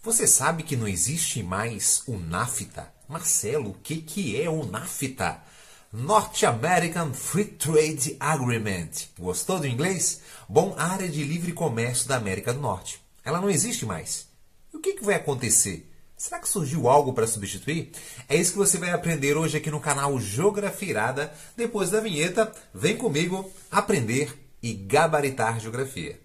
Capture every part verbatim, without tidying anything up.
Você sabe que não existe mais o NAFTA? Marcelo, o que, que é o NAFTA? North American Free Trade Agreement. Gostou do inglês? Bom, a área de livre comércio da América do Norte. Ela não existe mais. E o que, que vai acontecer? Será que surgiu algo para substituir? É isso que você vai aprender hoje aqui no canal Geografia Irada. Depois da vinheta, vem comigo aprender e gabaritar geografia.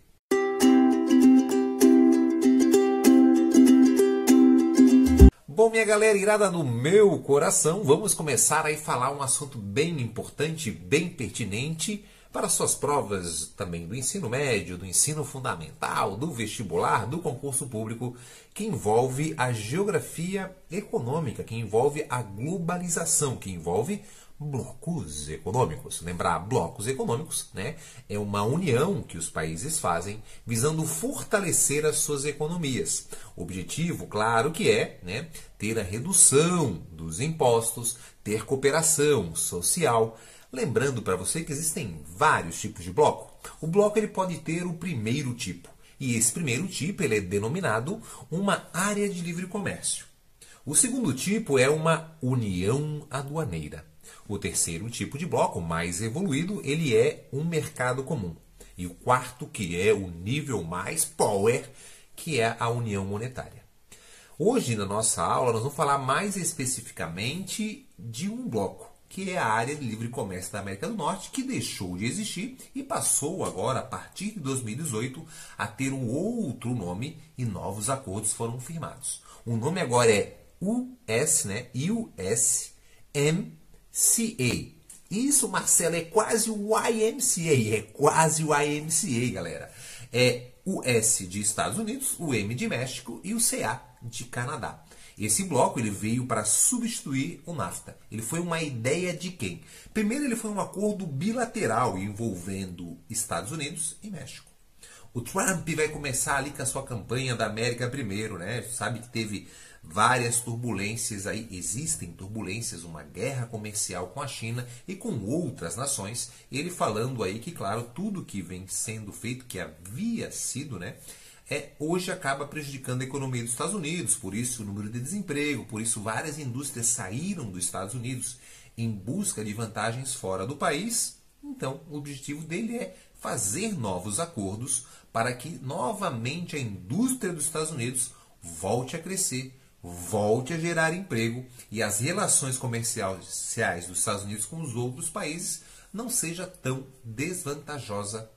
Bom, minha galera irada do meu coração, vamos começar a falar um assunto bem importante, bem pertinente para suas provas também do ensino médio, do ensino fundamental, do vestibular, do concurso público, que envolve a geografia econômica, que envolve a globalização, que envolve blocos econômicos. Lembrar, blocos econômicos, né, é uma união que os países fazem visando fortalecer as suas economias. O objetivo, claro que é, né, ter a redução dos impostos, ter cooperação social. Lembrando para você que existem vários tipos de bloco. O bloco ele pode ter o primeiro tipo. E esse primeiro tipo ele é denominado uma área de livre comércio. O segundo tipo é uma união aduaneira. O terceiro tipo de bloco, mais evoluído, ele é um mercado comum. E o quarto, que é o nível mais power, que é a união monetária. Hoje, na nossa aula, nós vamos falar mais especificamente de um bloco, que é a área de livre comércio da América do Norte, que deixou de existir e passou agora, a partir de dois mil e dezoito, a ter um outro nome e novos acordos foram firmados. O nome agora é U S, né? U S M C A. Isso, Marcelo, é quase o Y M C A, é quase o Y M C A, galera. É o S de Estados Unidos, o M de México e o C A de Canadá. Esse bloco ele veio para substituir o NAFTA. Ele foi uma ideia de quem? Primeiro, ele foi um acordo bilateral envolvendo Estados Unidos e México. O Trump vai começar ali com a sua campanha da América primeiro, né? Sabe que teve várias turbulências aí, existem turbulências, uma guerra comercial com a China e com outras nações. Ele falando aí que, claro, tudo que vem sendo feito, que havia sido, né? É, hoje acaba prejudicando a economia dos Estados Unidos, por isso o número de desemprego, por isso várias indústrias saíram dos Estados Unidos em busca de vantagens fora do país. Então, o objetivo dele é fazer novos acordos para que novamente a indústria dos Estados Unidos volte a crescer, volte a gerar emprego e as relações comerciais dos Estados Unidos com os outros países não seja tão desvantajosa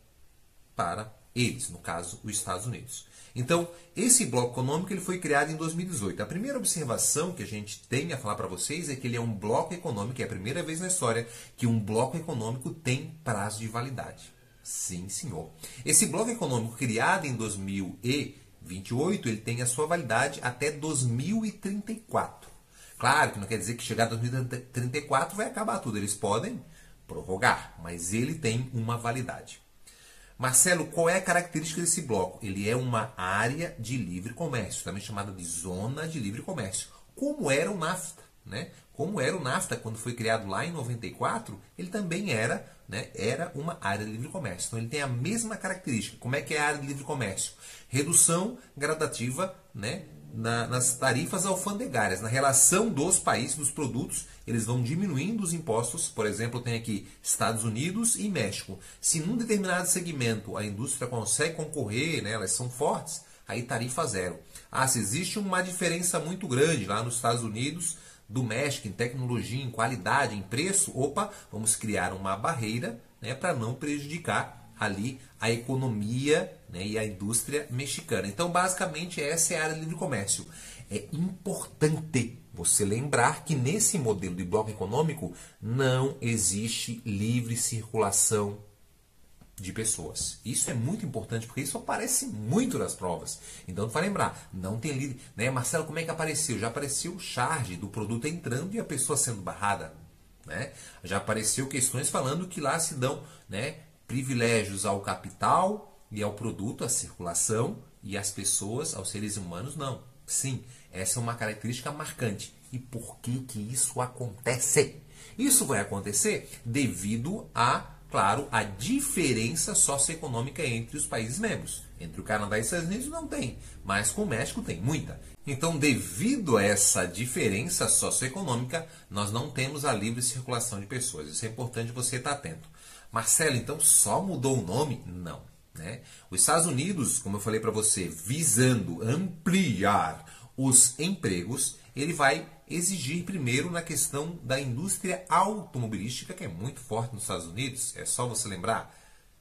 para eles, no caso, os Estados Unidos. Então, esse bloco econômico ele foi criado em dois mil e dezoito. A primeira observação que a gente tem a falar para vocês é que ele é um bloco econômico, é a primeira vez na história que um bloco econômico tem prazo de validade. Sim, senhor. Esse bloco econômico criado em dois mil e vinte e oito, ele tem a sua validade até dois mil e trinta e quatro. Claro que não quer dizer que chegar a dois mil e trinta e quatro vai acabar tudo. Eles podem prorrogar, mas ele tem uma validade. Marcelo, qual é a característica desse bloco? Ele é uma área de livre comércio, também chamada de zona de livre comércio, como era o NAFTA, né? Como era o NAFTA quando foi criado lá em noventa e quatro, ele também era, né, era uma área de livre comércio. Então ele tem a mesma característica. Como é que é a área de livre comércio? Redução gradativa, né, na, nas tarifas alfandegárias, na relação dos países, dos produtos, eles vão diminuindo os impostos. Por exemplo, tem aqui Estados Unidos e México. Se num determinado segmento a indústria consegue concorrer, né, elas são fortes, aí tarifa zero. Ah, se existe uma diferença muito grande lá nos Estados Unidos do México em tecnologia, em qualidade, em preço, opa, vamos criar uma barreira, né, para não prejudicar ali a economia, né, e a indústria mexicana. Então, basicamente, essa é a área de livre comércio. É importante você lembrar que nesse modelo de bloco econômico não existe livre circulação de pessoas. Isso é muito importante, porque isso aparece muito nas provas. Então, vai lembrar, não tem livre... Né? Marcelo, como é que apareceu? Já apareceu o charge do produto entrando e a pessoa sendo barrada. Né? Já apareceu questões falando que lá se dão, né, privilégios ao capital e ao produto, à circulação, e às pessoas, aos seres humanos, não. Sim, essa é uma característica marcante. E por que que isso acontece? Isso vai acontecer devido a, claro, a diferença socioeconômica entre os países membros. Entre o Canadá e os Estados Unidos não tem, mas com o México tem muita. Então, devido a essa diferença socioeconômica, nós não temos a livre circulação de pessoas. Isso é importante você estar atento. Marcelo, então só mudou o nome? Não. Né? Os Estados Unidos, como eu falei para você, visando ampliar os empregos, ele vai exigir primeiro na questão da indústria automobilística, que é muito forte nos Estados Unidos. É só você lembrar,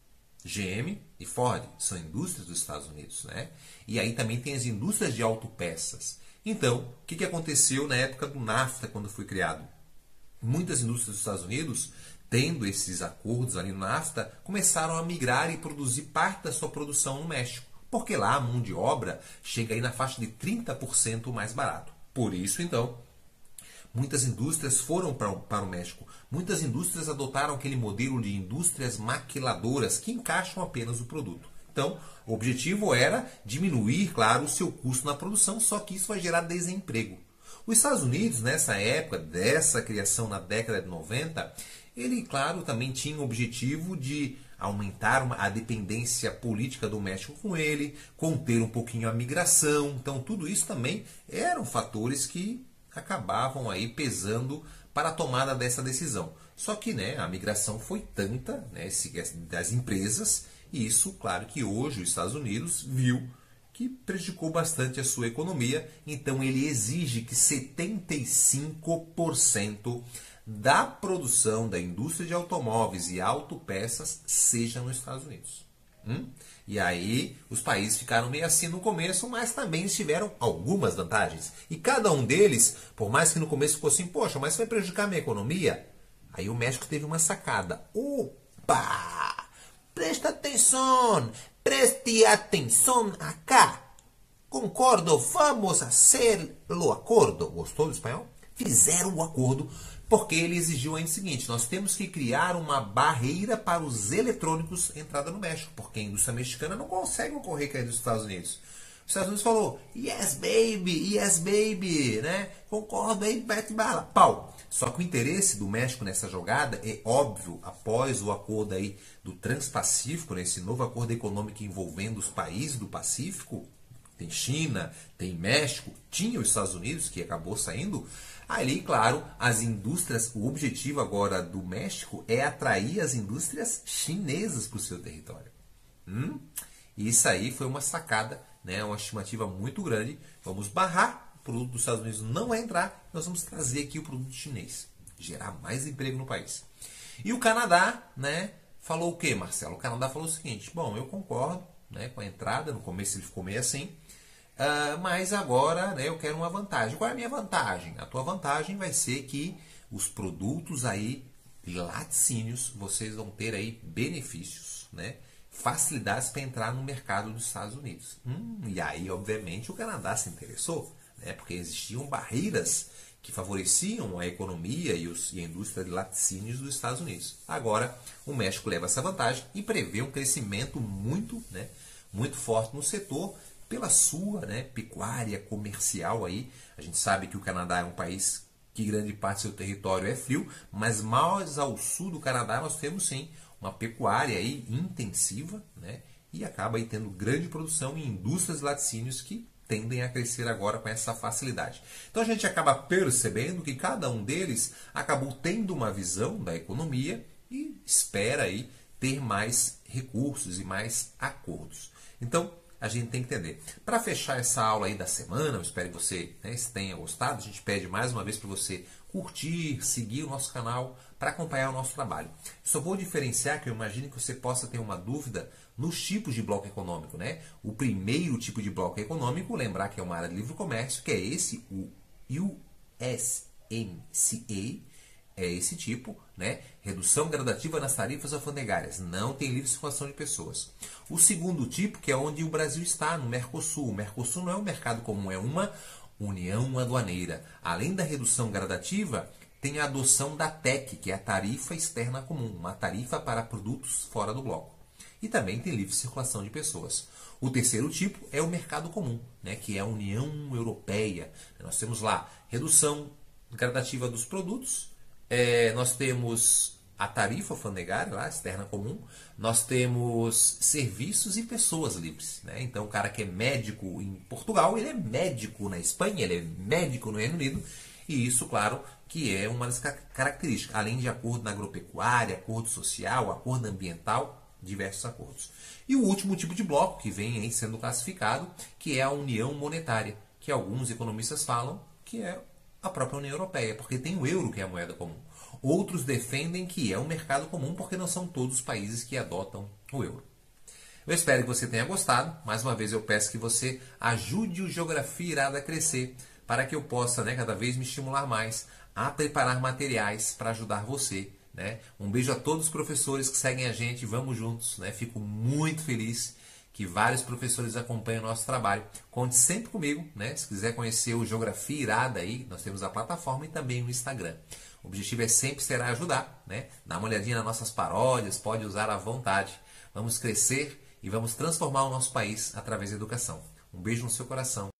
G M e Ford são indústrias dos Estados Unidos, né? E aí também tem as indústrias de autopeças. Então, o que, que aconteceu na época do NAFTA, quando foi criado? Muitas indústrias dos Estados Unidos, tendo esses acordos ali no NAFTA, começaram a migrar e produzir parte da sua produção no México, porque lá a mão de obra chega aí na faixa de trinta por cento mais barato. Por isso, então, muitas indústrias foram para, para o México. Muitas indústrias adotaram aquele modelo de indústrias maquiladoras que encaixam apenas o produto. Então, o objetivo era diminuir, claro, o seu custo na produção, só que isso vai gerar desemprego. Os Estados Unidos, nessa época, dessa criação na década de noventa, ele, claro, também tinha o objetivo de aumentar a dependência política do México com ele, conter um pouquinho a migração. Então, tudo isso também eram fatores que acabavam aí pesando para a tomada dessa decisão. Só que, né, a migração foi tanta, né, das empresas, e isso, claro, que hoje os Estados Unidos viu que prejudicou bastante a sua economia. Então, ele exige que setenta e cinco por cento da produção da indústria de automóveis e autopeças seja nos Estados Unidos. Hum? E aí os países ficaram meio assim no começo, mas também tiveram algumas vantagens. E cada um deles, por mais que no começo ficou assim, poxa, mas vai prejudicar a minha economia? Aí o México teve uma sacada. Opa! Presta atenção! Preste atenção acá! Concordo, vamos fazer o acordo. Gostou do espanhol? Fizeram o acordo porque ele exigiu ainda o seguinte: nós temos que criar uma barreira para os eletrônicos entrada no México, porque a indústria mexicana não consegue concorrer com a dos Estados Unidos. Os Estados Unidos falou, yes baby, yes baby, né? Concordo aí, bate bala, pau. Só que o interesse do México nessa jogada é óbvio, após o acordo aí do Transpacífico, né, esse novo acordo econômico envolvendo os países do Pacífico, tem China, tem México, tinha os Estados Unidos, que acabou saindo. Ali, claro, as indústrias, o objetivo agora do México é atrair as indústrias chinesas para o seu território. Hum? E isso aí foi uma sacada, né? Uma estimativa muito grande. Vamos barrar, o produto dos Estados Unidos não vai entrar, nós vamos trazer aqui o produto chinês, gerar mais emprego no país. E o Canadá, né, falou o quê, Marcelo? O Canadá falou o seguinte: bom, eu concordo, né, com a entrada, no começo ele ficou meio assim, Uh, mas agora, né, eu quero uma vantagem. Qual é a minha vantagem? A tua vantagem vai ser que os produtos aí de laticínios, vocês vão ter aí benefícios, né, facilidades para entrar no mercado dos Estados Unidos. Hum, e aí, obviamente, o Canadá se interessou, né, porque existiam barreiras que favoreciam a economia e, os, e a indústria de laticínios dos Estados Unidos. Agora, o México leva essa vantagem e prevê um crescimento muito, né, muito forte no setor, pela sua, né, pecuária comercial aí. A gente sabe que o Canadá é um país que grande parte do seu território é frio, mas mais ao sul do Canadá nós temos sim uma pecuária aí intensiva, né, e acaba aí tendo grande produção em indústrias de laticínios que tendem a crescer agora com essa facilidade. Então a gente acaba percebendo que cada um deles acabou tendo uma visão da economia e espera aí ter mais recursos e mais acordos. Então, a gente tem que entender. Para fechar essa aula aí da semana, eu espero que você, né, tenha gostado. A gente pede mais uma vez para você curtir, seguir o nosso canal para acompanhar o nosso trabalho. Só vou diferenciar, que eu imagino que você possa ter uma dúvida nos tipos de bloco econômico, né? O primeiro tipo de bloco econômico, lembrar que é uma área de livre comércio, que é esse, o U S M C A, é esse tipo, né? Redução gradativa nas tarifas alfandegárias. Não tem livre circulação de pessoas. O segundo tipo, que é onde o Brasil está, no Mercosul. O Mercosul não é um mercado comum, é uma união aduaneira. Além da redução gradativa, tem a adoção da T E C, que é a tarifa externa comum, uma tarifa para produtos fora do bloco. E também tem livre circulação de pessoas. O terceiro tipo é o mercado comum, né? Que é a União Europeia. Nós temos lá redução gradativa dos produtos, É, nós temos a tarifa alfandegária, lá, externa comum, nós temos serviços e pessoas livres. Né? Então, o cara que é médico em Portugal, ele é médico na Espanha, ele é médico no Reino Unido, e isso, claro, que é uma das características, além de acordo na agropecuária, acordo social, acordo ambiental, diversos acordos. E o último tipo de bloco que vem aí sendo classificado, que é a união monetária, que alguns economistas falam que é a própria União Europeia, porque tem o euro, que é a moeda comum. Outros defendem que é um mercado comum, porque não são todos os países que adotam o euro. Eu espero que você tenha gostado. Mais uma vez eu peço que você ajude o Geografia Irada a crescer, para que eu possa, né, cada vez me estimular mais a preparar materiais para ajudar você. Né? Um beijo a todos os professores que seguem a gente, vamos juntos. Né? Fico muito feliz que vários professores acompanham o nosso trabalho. Conte sempre comigo, né? Se quiser conhecer o Geografia Irada aí, nós temos a plataforma e também o Instagram. O objetivo é sempre será ajudar, né? Dá uma olhadinha nas nossas paródias, pode usar à vontade. Vamos crescer e vamos transformar o nosso país através da educação. Um beijo no seu coração